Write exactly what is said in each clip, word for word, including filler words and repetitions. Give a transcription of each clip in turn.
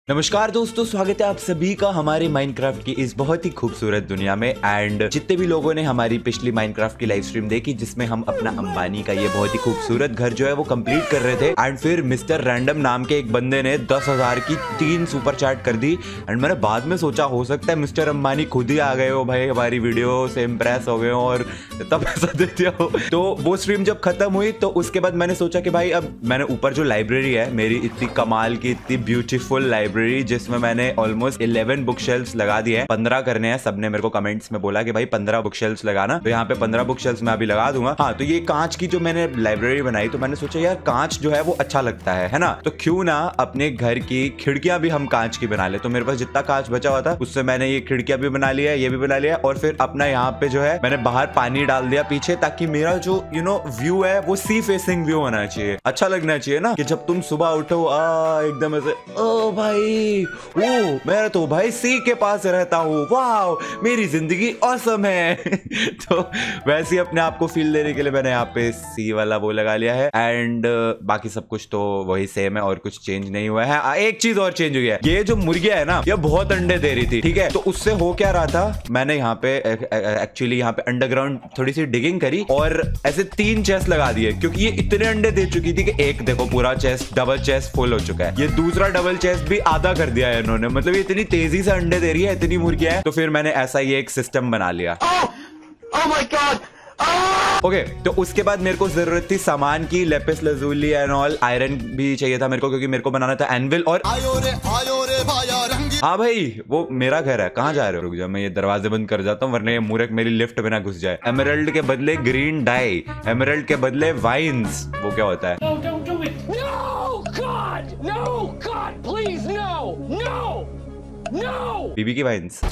नमस्कार दोस्तों, स्वागत है आप सभी का हमारे माइनक्राफ्ट की इस बहुत ही खूबसूरत दुनिया में। एंड जितने भी लोगों ने हमारी पिछली माइनक्राफ्ट की लाइव स्ट्रीम देखी जिसमें हम अपना अंबानी का ये बहुत ही खूबसूरत घर जो है वो कंप्लीट कर रहे थे, एंड फिर मिस्टर रैंडम नाम के एक बंदे ने दस हजार की तीन सुपर चैट कर दी। एंड मैंने बाद में सोचा हो सकता है मिस्टर अंबानी खुद ही आ गए हो भाई, हमारी वीडियो से इम्प्रेस हो गए हो और तब पैसा दे दिया हो। तो वो स्ट्रीम जब खत्म हुई तो उसके बाद मैंने सोचा कि भाई अब मैंने ऊपर जो लाइब्रेरी है मेरी, इतनी कमाल की इतनी ब्यूटीफुल लाइब्रेरी जिसमें मैंने ऑलमोस्ट इलेवन बुक शेल्फ्स लगा दिए हैं, पंद्रह करने हैं। सबने मेरे को कमेंट्स में बोला कि भाई पंद्रह बुक शेल्फ्स लगाना, तो यहाँ पे पंद्रह बुक शेल्फ्स मैं अभी लगा दूंगा। हाँ, तो ये कांच की जो मैंने लाइब्रेरी बनाई तो मैंने सोचा यार कांच जो है वो अच्छा लगता है है ना, तो क्यों ना अपने घर की खिड़कियां भी हम कांच की बना ले। तो मेरे पास जितना कांच बचा हुआ था उससे मैंने ये खिड़कियां भी बना लिया, ये भी बना लिया, और फिर अपना यहाँ पे जो है मैंने बाहर पानी डाल दिया पीछे, ताकि मेरा जो यू नो व्यू है वो सी फेसिंग व्यू होना चाहिए, अच्छा लगना चाहिए ना, कि जब तुम सुबह उठो आ एकदम ऐसे ओ भाई ओ मैं तो भाई सी के पास रहता हूँ, वाह मेरी जिंदगी ऑसम है। तो वैसे ही अपने आप को फील देने के लिए मैंने यहाँ पे सी वाला वो लगा लिया है। एंड uh, बाकी सब कुछ तो वही सेम है और कुछ चेंज नहीं हुआ है। आ, एक चीज और चेंज हुई है, ये जो मुर्गिया है ना ये बहुत अंडे दे रही थी, ठीक है, तो उससे हो क्या रहा था, मैंने यहाँ पे एक्चुअली यहाँ पे अंडरग्राउंड थोड़ी सी डिगिंग करी और ऐसे तीन चेस्ट लगा दिए, क्योंकि ये इतने अंडे दे चुकी थी कि एक देखो पूरा चेस्ट डबल चेस्ट फुल हो चुका है, ये दूसरा डबल चेस्ट भी आधा कर दिया है इन्होंने, मतलब ये इतनी तेजी से अंडे दे रही है, इतनी मुर्गियां है। तो फिर मैंने ऐसा ही एक सिस्टम बना लिया। Oh my God! Okay okay, तो उसके बाद मेरे को जरूरत थी सामान की, lapis lazuli and all, iron भी चाहिए था मेरे को, क्योंकि मेरे को बनाना था एनविल। और आयो रे, आयो रे भाया रंगी। हाँ भाई वो मेरा घर है, कहाँ जा रहे हो, रुक जाओ मैं ये दरवाजे बंद कर जाता हूँ वरना ये मूर्ख मेरी लिफ्ट में ना घुस जाए। एमराल्ड के बदले ग्रीन डाई, एमराल्ड के बदले वाइन्स, वो क्या होता है? No, don't do it. No, God, no, God, please, no, no, no. बीबी की वाइन्स।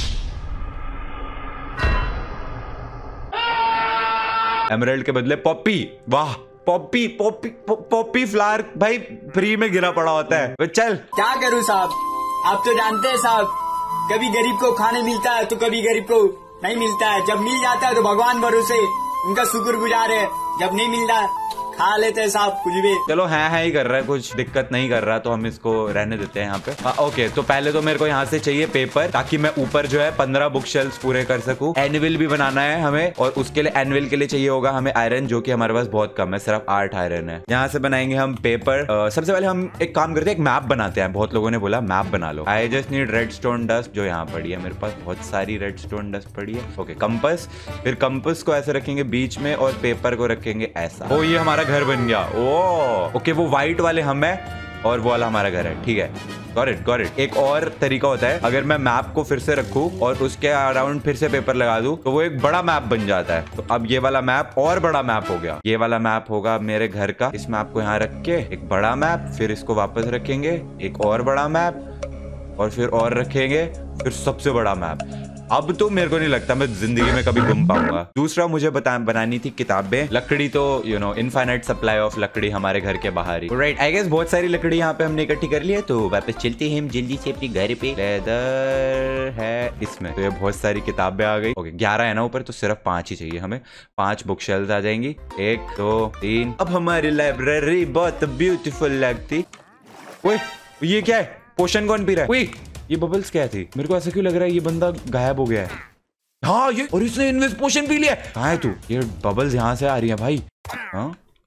एमराल्ड के बदले पॉपी, वाह पॉपी पॉपी पॉपी फ्लावर भाई फ्री में गिरा पड़ा होता है। चल क्या करूं साहब, आप तो जानते हैं साहब, कभी गरीब को खाने मिलता है तो कभी गरीब को नहीं मिलता है। जब मिल जाता है तो भगवान भरोसे उनका शुक्रगुजार है, जब नहीं मिलता खा लेते हैं साहब कुछ भी। चलो है है ही कर रहा है, कुछ दिक्कत नहीं कर रहा, तो हम इसको रहने देते हैं यहाँ पे। हाँ ओके, तो पहले तो मेरे को यहाँ से चाहिए पेपर, ताकि मैं ऊपर जो है पंद्रह बुक शेल्फ्स पूरे कर सकूं। एनविल भी बनाना है हमें, और उसके लिए एनविल के लिए चाहिए होगा हमें आयरन, जो कि हमारे पास बहुत कम है, सिर्फ आठ आयरन है। यहाँ से बनाएंगे हम पेपर। आ, सबसे पहले हम एक काम करते हैं, एक मैप बनाते हैं। बहुत लोगों ने बोला मैप बना लो। I just need redstone dust, जो यहाँ पड़ी है मेरे पास बहुत सारी रेड स्टोन डस्ट पड़ी है। ओके, कंपस, फिर कंपस को ऐसे रखेंगे बीच में और पेपर को रखेंगे ऐसा। ओ ये हमारा घर बन गया। ओ ओके, वो व्हाइट वाले हम है और वो वाला हमारा घर है, ठीक है, गॉट इट गॉट इट। एक और तरीका होता है, अगर मैं मैप को फिर से रखूं और उसके अराउंड फिर से पेपर लगा दूं तो वो एक बड़ा मैप बन जाता है। तो अब ये वाला मैप और बड़ा मैप हो गया, ये वाला मैप होगा मेरे घर का। इस मैप को यहाँ रख के एक बड़ा मैप, फिर इसको वापस रखेंगे, एक और बड़ा मैप, और फिर और रखेंगे, फिर सबसे बड़ा मैप। अब तो मेरे को नहीं लगता मैं जिंदगी में कभी घूम पाऊंगा। दूसरा मुझे बता बनानी थी किताबें, लकड़ी तो you know infinite supply of लकड़ी हमारे घर के बाहर ही, राइट। आई गेस बहुत सारी लकड़ी यहाँ पे हमने इकट्ठी कर ली है, तो वापस चलते हैं हम जल्दी से अपने घर पे। लेदर है इसमें, तो ये बहुत सारी किताबें आ गई। ओके, ग्यारह है ना ऊपर, तो सिर्फ पांच ही चाहिए हमें, पांच बुक शेल्फ्स आ जाएंगी, एक दो तीन। अब हमारी लाइब्रेरी बहुत ब्यूटीफुल लगती। ओए ये क्या है, पोशन कौन पी रहा है? ओए ये बबल्स क्या थी? मेरे को ऐसा क्यों लग रहा है ये बंदा गायब हो गया है। हाँ ये, और इसने इन्वेस्ट पोशन पी लिया। कहाँ है तू? ये बबल्स यहाँ से आ रही है भाई। हाँ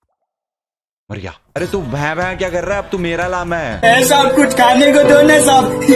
मर गया। अरे तू भैं भैं क्या कर रहा है? अब तू मेरा लामा है। ऐसा कुछ खाने को दो ना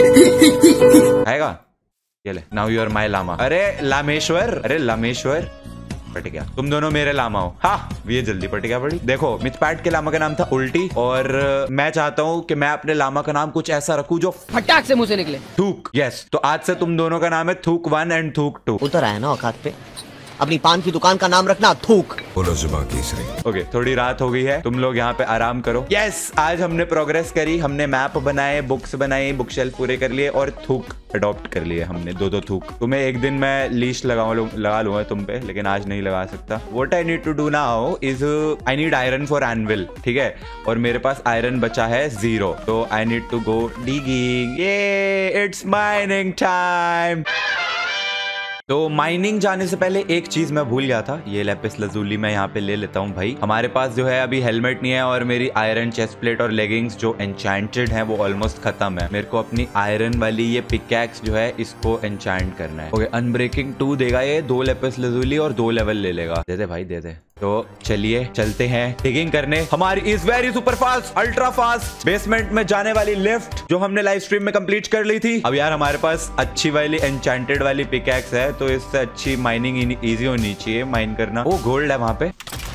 साहब। आएगा ये ले, now you are my llama. अरे लामेश्वर, अरे लामेश्वर पट गया, तुम दोनों मेरे लामा हो। हाँ ये जल्दी पट गया बड़ी। देखो मिथपैट के लामा का नाम था उल्टी, और मैं चाहता हूँ कि मैं अपने लामा का नाम कुछ ऐसा रखूँ जो फटाक से मुंह से निकले। थूक। यस, तो आज से तुम दोनों का नाम है थूक वन एंड थूक टू। उतर आया ना औकात पे, अपनी पान की दुकान का नाम रखना थूक। बोलो जुबान तीसरी। ओके, थोड़ी रात हो गई है, तुम लोग यहाँ पे आराम करो। यस, आज हमने प्रोग्रेस करी, हमने मैप बनाए, बुक्स बनाई, बुक शेल्फ पूरे कर लिए, और थूक अडॉप्ट कर लिए हमने, दो दो थूक। तुम्हें एक दिन मैं लीश लगा लगा लूंगा तुम पे, लेकिन आज नहीं लगा सकता। What I need to do now is I need iron for anvil, ठीक है, और मेरे पास आयरन बचा है जीरो, तो I need to go digging. ये इट्स माइनिंग टाइम। तो माइनिंग जाने से पहले एक चीज मैं भूल गया था, ये लैपिस लजूली मैं यहाँ पे ले लेता हूँ भाई। हमारे पास जो है अभी हेलमेट नहीं है और मेरी आयरन चेस्ट प्लेट और लेगिंग्स जो एन्चेंटेड है वो ऑलमोस्ट खत्म है। मेरे को अपनी आयरन वाली ये पिकैक्स जो है इसको एन्चेंट करना है। ओके, अनब्रेकिंग टू देगा ये, दो लैपिस लजूली और दो लेवल ले लेगा। दे दे भाई दे दे। तो चलिए चलते हैं डिगिंग करने। हमारी इस very super fast ultra fast basement में जाने वाली लिफ्ट जो हमने लाइव स्ट्रीम में कंप्लीट कर ली थी। अब यार हमारे पास अच्छी वाली एन्चेंटेड वाली पिकैक्स है तो इससे अच्छी माइनिंग इजी होनी चाहिए माइन करना। वो गोल्ड है वहां पे,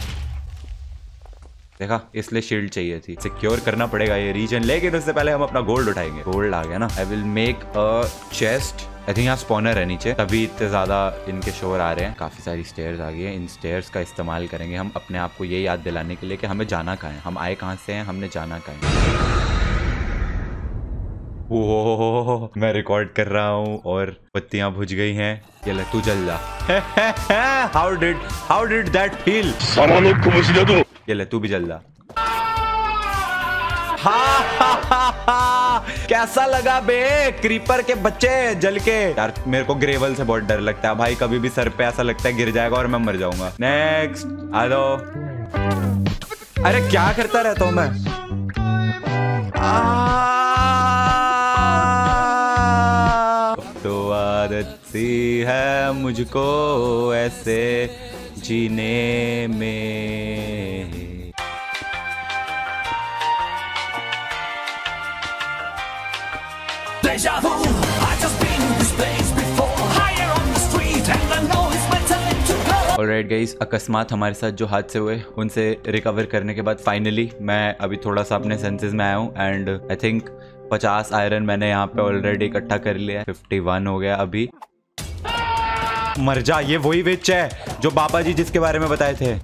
देखा, इसलिए शील्ड चाहिए थी। सिक्योर करना पड़ेगा ये रीजन, लेकिन उससे पहले हम अपना गोल्ड उठाएंगे। गोल्ड आ गया ना। I will make a chest. I think यहाँ स्पॉनर है नीचे, तभी इतने ज्यादा इनके शोर आ रहे हैं। काफी सारी स्टेयर्स आ गई हैं। इन स्टेयर्स का इस्तेमाल करेंगे हम अपने आप को ये याद दिलाने के लिए कि हमें जाना कहाँ है, हम आए कहाँ से हैं, हमने जाना कहाँ है। ओह, मैं रिकॉर्ड कर रहा हूँ और बत्तियां बुझ गई हैं। ये ले, तू जल जा। How did how did that feel? ये ले, तू भी जल जा। हा, हा, हा, हा, कैसा लगा बे क्रीपर के बच्चे जल के? यार मेरे को ग्रेवल से बहुत डर लगता है भाई, कभी भी सर पे ऐसा लगता है गिर जाएगा और मैं मर जाऊंगा। नेक्स्ट आ जाओ। अरे क्या करता रहता हूं मैं? तो आदत सी है मुझको ऐसे जीने में। Deja vu, I just been in this place before. Higher on the street and I know it's my time to go. Alright guys, अकस्मात हमारे साथ जो हादसे हुए उनसे रिकवर करने के बाद फाइनली मैं अभी थोड़ा सा अपने सेंसेस में आया हूँ एंड आई थिंक पचास आयरन मैंने यहाँ पे ऑलरेडी इकट्ठा कर लिया है। इक्यावन हो गया अभी। मर जा, ये वही विच है जो बाबा जी जिसके बारे में बताए थे।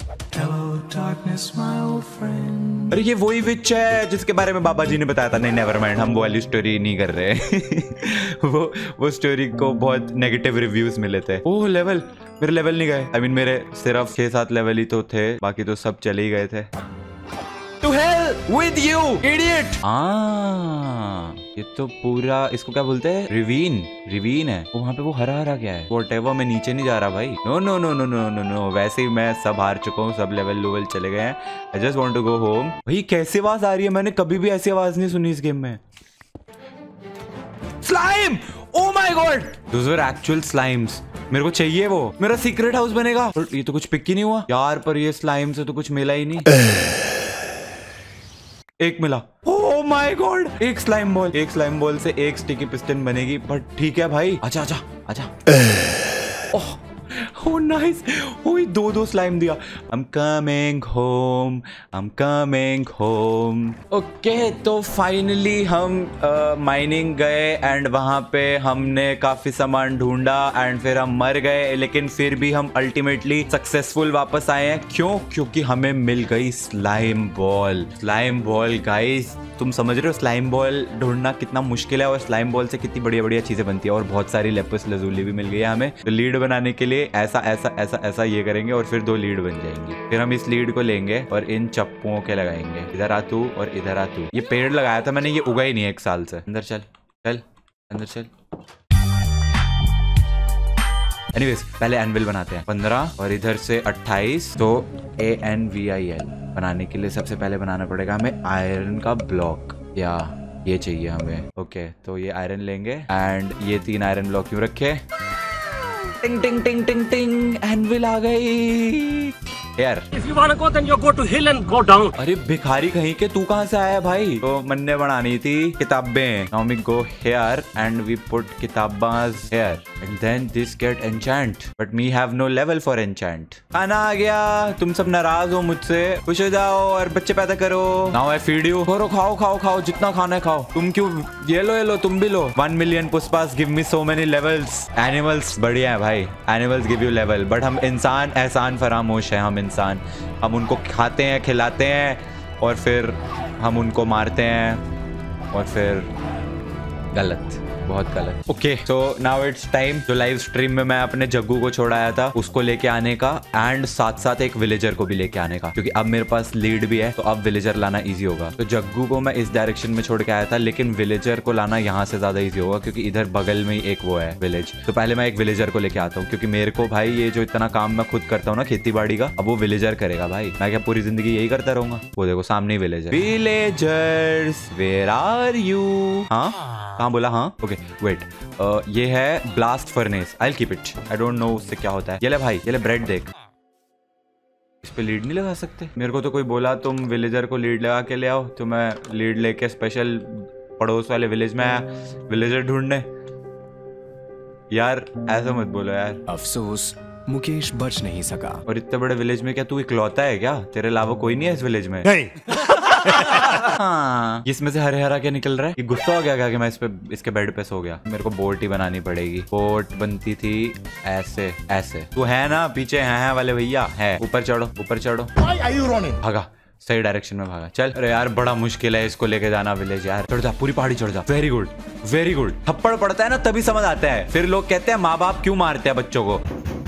अरे ये वही विच है जिसके बारे में बाबा जी ने बताया था। नहीं नेवर माइंड, हम वो वाली स्टोरी नहीं कर रहे। वो वो स्टोरी को बहुत नेगेटिव रिव्यूज मिले थे। ओह लेवल, मेरे लेवल नहीं गए। आई I मीन mean, मेरे सिर्फ छह सात लेवल ही तो थे, बाकी तो सब चले ही गए थे। To hell with you, idiot! हाँ, ये तो पूरा इसको क्या बोलते हैं? रिवीन, रिवीन है। वहाँ पे वो हरा हरा क्या है? Whatever, मैं नीचे नहीं जा रहा भाई। No no no no no no no वैसे ही मैं सब हार चुका हूँ, सब लेवल लेवल चले गए हैं। I just want to go home। भाई कैसी आवाज आ रही है? मैंने कभी भी ऐसी आवाज नहीं सुनी इस गेम में। Slime! Oh my God! Those were actual slimes। मेरे को चाहिए वो, मेरा सीक्रेट हाउस बनेगा। ये तो कुछ पिक ही नहीं हुआ यार, पर ये स्लाइम से तो कुछ मिला ही नहीं। एक मिला। ओह माय गॉड, एक स्लाइम बॉल। एक स्लाइम बॉल से एक स्टिकी पिस्टन बनेगी, बट ठीक है भाई। आजा आजा आजा। ओह ओह नाइस। ओह दो दो स्लाइम दिया। I'm coming home, I'm coming home। Okay, तो फाइनली हम माइनिंग गए एंड वहां पे हमने काफी सामान ढूंढा एंड फिर हम मर गए, लेकिन फिर भी हम अल्टीमेटली सक्सेसफुल वापस आए हैं। क्यों? क्योंकि हमें मिल गई slime ball. Slime ball guys, तुम समझ रहे हो स्लाइम बॉल ढूंढना कितना मुश्किल है और स्लाइम बॉल से कितनी बढ़िया बढ़िया चीजें बनती है। और बहुत सारी लेपिस लजूली भी मिल गई है हमें। तो लीड बनाने के लिए ऐसा ऐसा ऐसा ऐसा ये करेंगे और फिर दो लीड बन जाएंगी। फिर हम इस लीड को लेंगे और इन चप्पुओं के लगाएंगे। इधर आ तू और इधर आ तू। ये पेड़ लगाया था मैंने, ये उगा ही नहीं है एक साल से। अंदर चल चल अंदर चल। एनीवेज, पहले एनविल बनाते हैं। पंद्रह और इधर से अट्ठाईस। तो A N V I L बनाने के लिए सबसे पहले बनाना पड़ेगा हमें आयरन का ब्लॉक, या ये चाहिए हमें। ओके, तो ये आयरन लेंगे एंड ये तीन आयरन ब्लॉक क्यों रखे? टिंग टिंग टिंग टिंग टिंग, एनविल आ गई यार। If you wanna go, then you go to hill and go down. अरे भिखारी कहीं के, तू कहाँ से आया भाई? तो मन्ने बनानी थी किताबें। Now we go here and we put किताबाज here and then this get enchant but me have no level for enchant। खाना आ गया। तुम सब नाराज हो मुझसे, खुश हो जाओ और बच्चे पैदा करो। Now I feed you। करो, खाओ खाओ खाओ, जितना खाना है खाओ। तुम क्यों? ये लो ये लो, तुम भी लो। वन मिलियन पुष्पास give me so many levels. Animals बढ़िया है भाई, animals give you level, but हम इंसान एहसान फरामोश है। हम इंसान, हम उनको खाते हैं, खिलाते हैं और फिर हम उनको मारते हैं और फिर गलत, बहुत गलत। Okay so now it's time. जो लाइव स्ट्रीम में मैं अपने जग्गू को छोड़ाया था उसको लेके आने का, एंड साथ साथ एक विलेजर को भी लेके आने का, क्योंकि अब मेरे पास लीड भी है तो अब विलेजर लाना इजी होगा। तो जग्गू को मैं इस डायरेक्शन में छोड़ के आया था, लेकिन विलेजर को लाना यहाँ से ज्यादा इजी होगा क्योंकि इधर बगल में ही एक वो है विलेज। तो पहले मैं एक विलेजर को लेके आता हूँ, क्योंकि मेरे को भाई ये जो इतना काम मैं खुद करता हूँ ना खेती बाड़ी का, अब वो विलेजर करेगा भाई। मैं क्या पूरी जिंदगी यही करता रहूंगा? वो देखो सामने ही villager. Villagers where are you? हाँ कहाँ बोला? हाँ ओके वेट, ये है blast furnace. I will keep it. I don't know उससे क्या होता है। ये ले भाई, ये ले ब्रेड देख। इस पे लीड नहीं लगा सकते? मेरे को तो कोई बोला तुम विलेजर को लीड लगा के ले आओ, तो मैं लीड लेके स्पेशल पड़ोस वाले विलेज में आया विलेजर ढूंढने। यार ऐसा मत बोलो यार। अफसोस मुकेश बच नहीं सका। और इतने बड़े विलेज में क्या तू इकलौता है क्या? तेरे अलावा कोई नहीं है इस विलेज में? नहीं। हाँ, इसमें से हरे हरा क्या निकल रहा है? ये गुस्सा हो गया क्या कि मैं इस पे इसके बेड पे सो गया? मेरे को बोट ही बनानी पड़ेगी। बोट बनती थी ऐसे ऐसे। तू है ना पीछे? है, है वाले भैया है। ऊपर चढ़ो, ऊपर चढ़ो। भागा, सही डायरेक्शन में भागा। चल। अरे यार बड़ा मुश्किल है इसको लेके जाना विलेज यार। चढ़ जा, पूरी पहाड़ी चढ़ जा। Very good very good. थप्पड़ पड़ता है ना तभी समझ आता है। फिर लोग कहते हैं माँ बाप क्यों मारते हैं बच्चों को।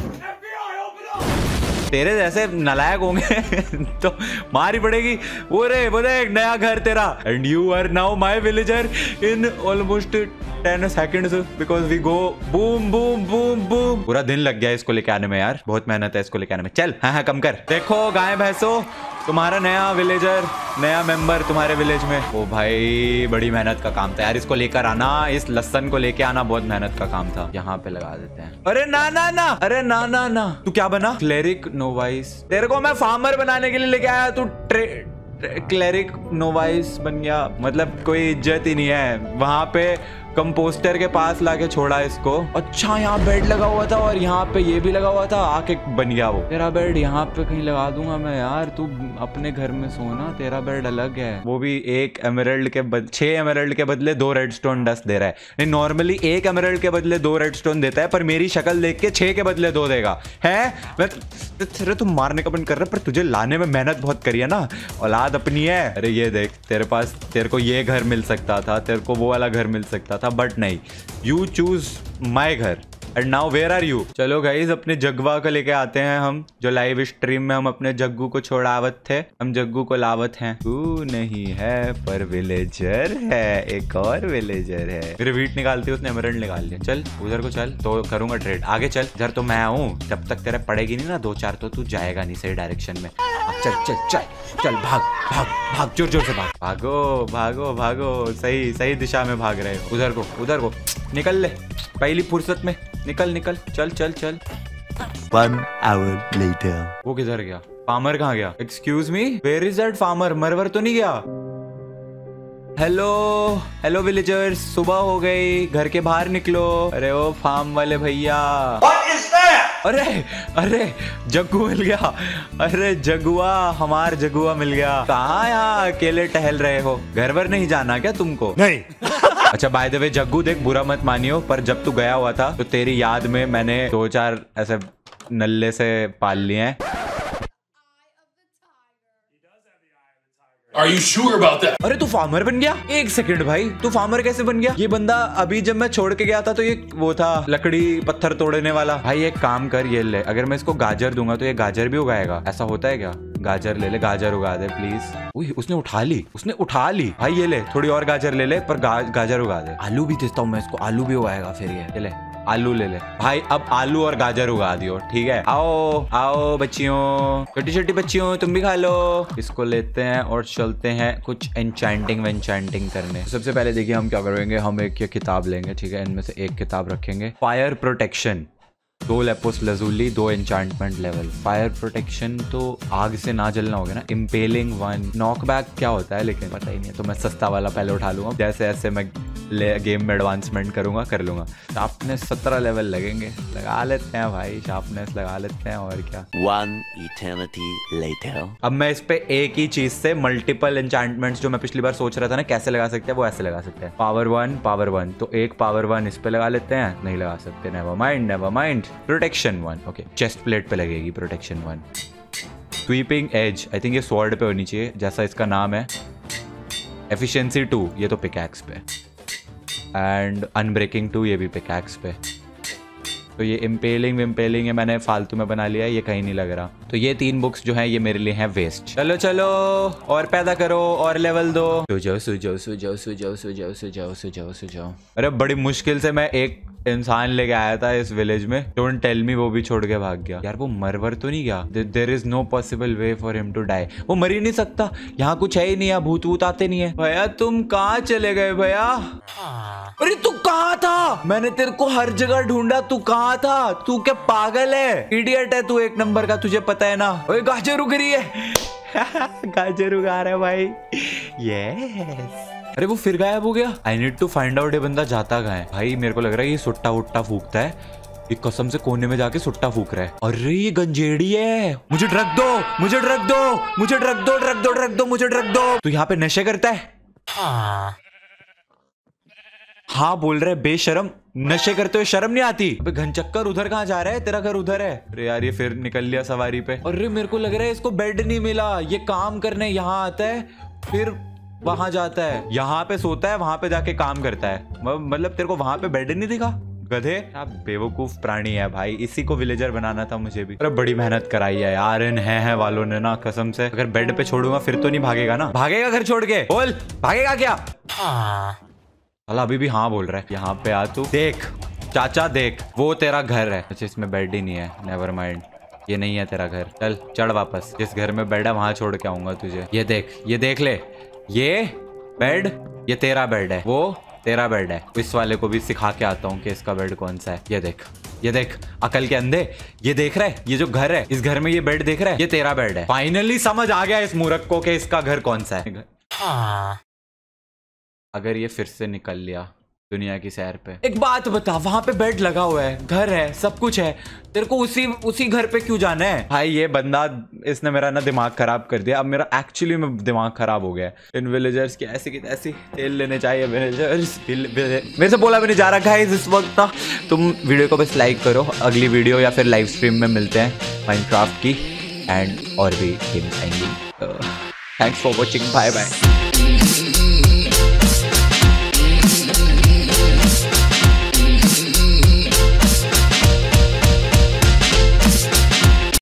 तेरे जैसे नलायक होंगे तो मार ही पड़ेगी। वो रे वो देख नया घर तेरा। And you are now my villager in almost ten seconds because we go boom boom boom boom. पूरा दिन लग गया इसको लेके आने में यार, बहुत मेहनत है इसको लेके आने में। चल हाँ हाँ कम कर। देखो गाय भैंसो, तुम्हारा नया विलेजर, नया मेंबर तुम्हारे विलेज में। ओ भाई बड़ी मेहनत का काम था यार, इसको लेकर आना, इस लसन को लेके आना बहुत मेहनत का काम था। यहाँ पे लगा देते हैं। अरे ना ना ना, अरे ना ना ना। तू क्या बना? Cleric novice. तेरे को मैं फार्मर बनाने के लिए लेके आया, तू क्लेरिक नोवाइस बन गया। मतलब कोई इज्जत ही नहीं है। वहां पे कंपोस्टर के पास लाके छोड़ा इसको। अच्छा यहाँ बेड लगा हुआ था और यहाँ पे ये भी लगा हुआ था, आके बन गया वो। तेरा बेड यहाँ पे कहीं लगा दूंगा मैं यार, तू अपने घर में सोना, तेरा बेड अलग है। वो भी एक एमराल्ड के बद छह एमराल्ड के बदले दो रेडस्टोन डस्ट दे रहा है। नहीं नॉर्मली एक एमराल्ड के बदले दो रेडस्टोन देता है, पर मेरी शक्ल देख के छह के बदले दो देगा। है मैं तेरे तुम मारने का बंद कर रहा है, पर तुझे लाने में मेहनत बहुत करी है ना, औलाद अपनी है। अरे ये देख तेरे पास, तेरे को ये घर मिल सकता था, तेरे को वो वाला घर मिल सकता था, बट नहीं, यू चूज माई घर। And now where are you? चलो गाइज अपने जगवा को लेके आते हैं हम। जो लाइव स्ट्रीम में हम अपने जग्गू को छोड़ावत थे, हम जग्गू को लावत हैं। तू नहीं है पर विलेजर है, एक और विलेजर है। फिर वीट निकालती है, उसने एमराल्ड निकाल लिया। चल उधर को चल, तो करूंगा ट्रेड। आगे चल, इधर तो मैं हूँ, जब तक तेरे पड़ेगी नहीं ना दो चार तो तू जाएगा नहीं सही डायरेक्शन में। चल चल चल चल, भाग भाग भाग, जोर जोर से भाग। भागो भागो भागो, सही सही दिशा में भाग रहे हो। उधर को उधर को निकल ले, पहली फुर्सत में निकल निकल। चल चल चल। One hour later. वो किधर गया? फार्मर कहाँ गया? Excuse me, where is that farmer? मरवर तो नहीं गया? हेलो हेलो विलेजर्स, सुबह हो गई, घर के बाहर निकलो। अरे ओ फार्म वाले भैया। अरे अरे जग्गू मिल गया। अरे जगुआ, हमार जगुआ मिल गया। कहाँ यहाँ अकेले टहल रहे हो? घर वर नहीं जाना क्या तुमको? नहीं। अच्छा बाय द वे जग्गू देख, बुरा मत मानियो, पर जब तू गया हुआ था तो तेरी याद में मैंने दो चार ऐसे नल्ले से पाल लिए हैं। Are you sure about that? अरे तू फार्मर बन गया? एक सेकंड भाई, तू फार्मर कैसे बन गया? ये बंदा अभी जब मैं छोड़ के गया था तो ये वो था लकड़ी पत्थर तोड़ने वाला। भाई एक काम कर, ये ले, अगर मैं इसको गाजर दूंगा तो ये गाजर भी उगाएगा। ऐसा होता है क्या? गाजर ले ले, गाजर उगा दे प्लीज। उई, उसने उठा ली, उसने उठा ली। भाई ये ले, थोड़ी और गाजर ले ले, पर गा, गाजर उगा दे। आलू भी देता हूँ मैं इसको, आलू भी उगाएगा फिर ये। ये ले आलू ले ले भाई, अब आलू और गाजर उगा दियो, ठीक है? आओ आओ बच्चियों, छोटी छोटी बच्चियों, तुम भी खा लो। इसको लेते हैं और चलते हैं कुछ एन्चेंटिंग वेन्चेंटिंग करने। सबसे पहले देखिए हम क्या करेंगे, हम एक ये किताब लेंगे, ठीक है? इनमें से एक किताब रखेंगे। फायर प्रोटेक्शन, दो लेपोस लजूली, दो एन्चांटमेंट लेवल। फायर प्रोटेक्शन तो आग से ना जलना होगा ना। इम्पेलिंग वन, नॉकबैक क्या होता है लेकिन पता ही नहीं है, तो मैं सस्ता वाला पहले उठा लूंगा। जैसे ऐसे मैं गेम में एडवांसमेंट करूंगा कर लूंगा। शार्पनेस सत्रह लेवल लगेंगे, लगा लेते हैं भाई, शार्पनेस लगा लेते हैं और क्या। One eternity later. अब मैं इस पे एक ही चीज से मल्टीपल एन्चांटमेंट्स जो मैं पिछली बार सोच रहा था ना कैसे लगा सकते हैं, वो ऐसे लगा सकते हैं। पावर वन पावर वन, तो एक पावर वन इस पे लगा लेते हैं। नहीं लगा सकते, never mind never mind. Protection one, okay, chest plate पे लगेगी protection one. Sweeping edge, I think ये स्वॉर्ड पे होनी चाहिए जैसा इसका नाम है। एफिशिएंसी टू, ये तो पिकैक्स पे। एंड अनब्रेकिंग टू, ये भी पिकैक्स पे। तो ये इम्पेलिंग विम्पेलिंग है मैंने फालतू में बना लिया है, ये कहीं नहीं लग रहा। तो ये तीन बुक्स जो हैं ये मेरे लिए हैं वेस्ट। चलो चलो और पैदा करो और लेवल दो। सो जाओ सो जाओ सो जाओ सो जाओ सो जाओ सो जाओ सो जाओ सो जाओ। अरे बड़ी मुश्किल से मैं एक इंसान लेके आया था इस विलेज में, डोंट टेल मी वो भी छोड़ के भाग गया। यार वो मरवर तो नहीं गया? There is no possible way for him to die. वो मर ही नहीं सकता, यहाँ कुछ है ही नहीं, यहाँ भूत वूत आते नहीं है। भैया तुम कहाँ चले गए भैया? अरे तू कहाँ था? मैंने तेरे को हर जगह ढूंढा, तू कहाँ था? तू क्या पागल है? इडियट है तू एक नंबर का, तुझे पता है ना। ओए गाजर उग रही है गाजर उगा रहा है भाई। यस। अरे वो फिर गायब हो गया। I need to find out ये बंदा जाता कहाँ है। भाई मेरे को लग रहा है ये सुट्टा वुट्टा फूकता है, ये कसम से कोने में जाके सुट्टा फूक रहा है। अरे ये गंजेड़ी है। मुझे ड्रग दो, मुझे ड्रग दो, मुझे ड्रग दो, ड्रग दो, ड्रग दो, मुझे ड्रग दो। तू यहाँ पे नशे करता है? हाँ बोल रहे बेशरम, नशे करते हुए शर्म नहीं आती? अबे घनचक्कर उधर कहाँ जा रहा है? तेरा घर उधर है। अरे यार ये फिर निकल लिया सवारी पे। अरे मेरे को लग रहा है इसको बेड नहीं मिला, ये काम करने यहाँ आता है फिर वहां जाता है, यहाँ पे सोता है, वहां पे जाके काम करता है। मतलब तेरे को वहां पे बेड नहीं दिखा? गधे। आप बेवकूफ प्राणी है भाई, इसी को विलेजर बनाना था मुझे भी। अरे बड़ी मेहनत कराई है यार इन है, है वालों ने ना, कसम से। अगर बेड पे छोड़ूंगा फिर तो नहीं भागेगा ना? भागेगा घर छोड़ के? बोल भागेगा क्या? साला अभी भी हाँ बोल रहा है। यहाँ पे आ तू, देख चाचा देख, वो तेरा घर है। अच्छा इसमें बेड ही नहीं है, नेवर माइंड, ये नहीं है तेरा घर। चल चढ़ वापस, जिस घर में बेड है वहां छोड़ के आऊंगा तुझे। ये देख, ये देख ले, ये बेड ये तेरा बेड है, वो तेरा बेड है। इस वाले को भी सिखा के आता हूँ कि इसका बेड कौन सा है। ये देख, ये देख अकल के अंधे, ये देख रहा है, ये जो घर है इस घर में ये बेड देख रहा है, ये तेरा बेड है। फाइनली समझ आ गया इस मूर्ख को कि इसका घर कौन सा है। अगर ये फिर से निकल लिया दुनिया की सैर पे। एक बात बता, वहां पे बेड लगा हुआ है, घर है, सब कुछ है, तेरे को उसी उसी घर पे क्यों जाना है? भाई ये बंदा, इसने मेरा ना दिमाग खराब कर दिया। अब मेरा एक्चुअली में दिमाग खराब हो गया है। इन विलेजर्स की ऐसी की ऐसी तेल लेने चाहिए विलेजर्स। मेरे से बोला भी नहीं जा रहा गाइस इस वक्त ना। तुम वीडियो को बस लाइक करो, अगली वीडियो या फिर लाइव स्ट्रीम में मिलते हैं माइनक्राफ्ट की एंड और भी गेम्स आएंगी। Thanks for watching, bye bye.